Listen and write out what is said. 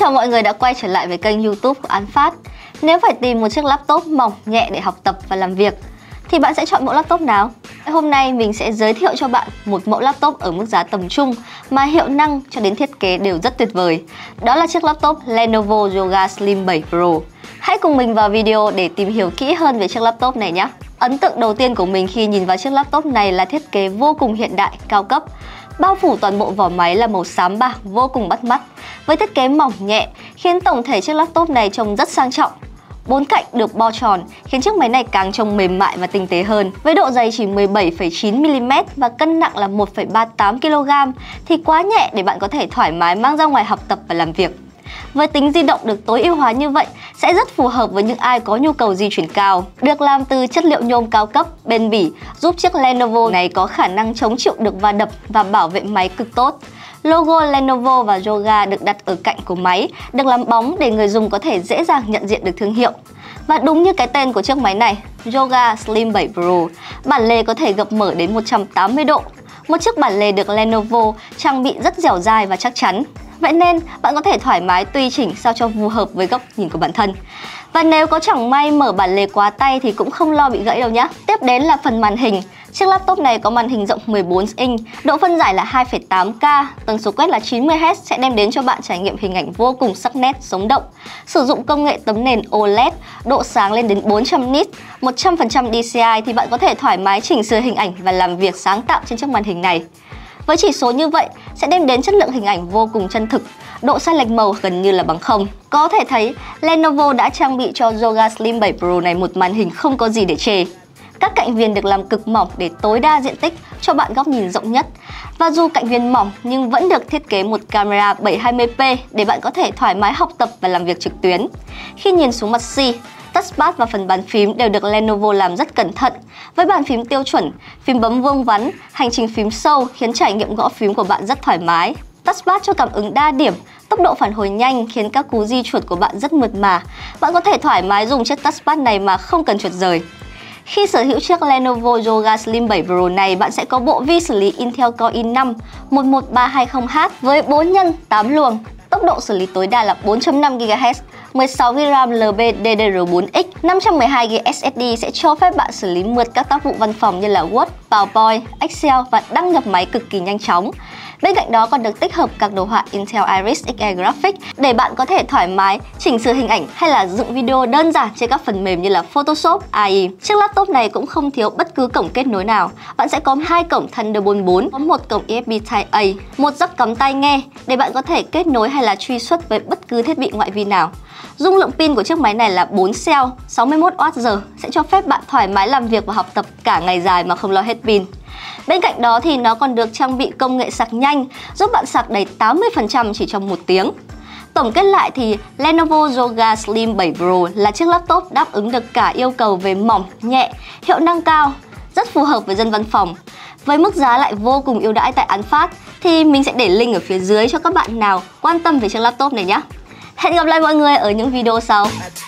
chào mọi người đã quay trở lại với kênh YouTube của An Phát. Nếu phải tìm một chiếc laptop mỏng, nhẹ để học tập và làm việc thì bạn sẽ chọn mẫu laptop nào? Hôm nay mình sẽ giới thiệu cho bạn một mẫu laptop ở mức giá tầm trung mà hiệu năng cho đến thiết kế đều rất tuyệt vời. Đó là chiếc laptop Lenovo Yoga Slim 7 Pro. Hãy cùng mình vào video để tìm hiểu kỹ hơn về chiếc laptop này nhé. Ấn tượng đầu tiên của mình khi nhìn vào chiếc laptop này là thiết kế vô cùng hiện đại, cao cấp. Bao phủ toàn bộ vỏ máy là màu xám bạc vô cùng bắt mắt, với thiết kế mỏng nhẹ khiến tổng thể chiếc laptop này trông rất sang trọng. Bốn cạnh được bo tròn khiến chiếc máy này càng trông mềm mại và tinh tế hơn. Với độ dày chỉ 17,9mm và cân nặng là 1,38kg thì quá nhẹ để bạn có thể thoải mái mang ra ngoài học tập và làm việc. Với tính di động được tối ưu hóa như vậy sẽ rất phù hợp với những ai có nhu cầu di chuyển cao. Được làm từ chất liệu nhôm cao cấp, bền bỉ giúp chiếc Lenovo này có khả năng chống chịu được va đập và bảo vệ máy cực tốt. Logo Lenovo và Yoga được đặt ở cạnh của máy, được làm bóng để người dùng có thể dễ dàng nhận diện được thương hiệu. Và đúng như cái tên của chiếc máy này, Yoga Slim 7 Pro, bản lề có thể gập mở đến 180 độ. Một chiếc bản lề được Lenovo trang bị rất dẻo dai và chắc chắn. Vậy nên bạn có thể thoải mái tùy chỉnh sao cho phù hợp với góc nhìn của bản thân. Và nếu có chẳng may mở bản lề quá tay thì cũng không lo bị gãy đâu nhé. Tiếp đến là phần màn hình. Chiếc laptop này có màn hình rộng 14 inch, độ phân giải là 2,8K, tần số quét là 90Hz sẽ đem đến cho bạn trải nghiệm hình ảnh vô cùng sắc nét, sống động. Sử dụng công nghệ tấm nền OLED, độ sáng lên đến 400 nits, 100% DCI thì bạn có thể thoải mái chỉnh sửa hình ảnh và làm việc sáng tạo trên chiếc màn hình này. Với chỉ số như vậy sẽ đem đến chất lượng hình ảnh vô cùng chân thực, độ sai lệch màu gần như là bằng không. Có thể thấy Lenovo đã trang bị cho Yoga Slim 7 Pro này một màn hình không có gì để chê. Các cạnh viền được làm cực mỏng để tối đa diện tích cho bạn góc nhìn rộng nhất. Và dù cạnh viền mỏng nhưng vẫn được thiết kế một camera 720p để bạn có thể thoải mái học tập và làm việc trực tuyến. Khi nhìn xuống mặt C, touchpad và phần bàn phím đều được Lenovo làm rất cẩn thận. Với bàn phím tiêu chuẩn, phím bấm vuông vắn, hành trình phím sâu khiến trải nghiệm gõ phím của bạn rất thoải mái. Touchpad cho cảm ứng đa điểm, tốc độ phản hồi nhanh khiến các cú di chuột của bạn rất mượt mà. Bạn có thể thoải mái dùng chiếc touchpad này mà không cần chuột rời. Khi sở hữu chiếc Lenovo Yoga Slim 7 Pro này, bạn sẽ có bộ vi xử lý Intel Core i5 11320H với 4 x 8 luồng. Tốc độ xử lý tối đa là 4.5 GHz, 16GB RAM LPDDR4X, 512GB SSD sẽ cho phép bạn xử lý mượt các tác vụ văn phòng như là Word, PowerPoint, Excel và đăng nhập máy cực kỳ nhanh chóng. Bên cạnh đó còn được tích hợp các đồ họa Intel Iris Xe Graphics để bạn có thể thoải mái chỉnh sửa hình ảnh hay là dựng video đơn giản trên các phần mềm như là Photoshop, AI. Chiếc laptop này cũng không thiếu bất cứ cổng kết nối nào. Bạn sẽ có 2 cổng Thunderbolt 4, có một cổng USB Type-A, một jack cắm tai nghe để bạn có thể kết nối hay là truy xuất với bất cứ thiết bị ngoại vi nào. Dung lượng pin của chiếc máy này là 4 cell, 61Wh sẽ cho phép bạn thoải mái làm việc và học tập cả ngày dài mà không lo hết pin. Bên cạnh đó thì nó còn được trang bị công nghệ sạc nhanh, giúp bạn sạc đầy 80% chỉ trong 1 tiếng. Tổng kết lại thì Lenovo Yoga Slim 7 Pro là chiếc laptop đáp ứng được cả yêu cầu về mỏng, nhẹ, hiệu năng cao, rất phù hợp với dân văn phòng. Với mức giá lại vô cùng ưu đãi tại An Phát thì mình sẽ để link ở phía dưới cho các bạn nào quan tâm về chiếc laptop này nhé. Hẹn gặp lại mọi người ở những video sau.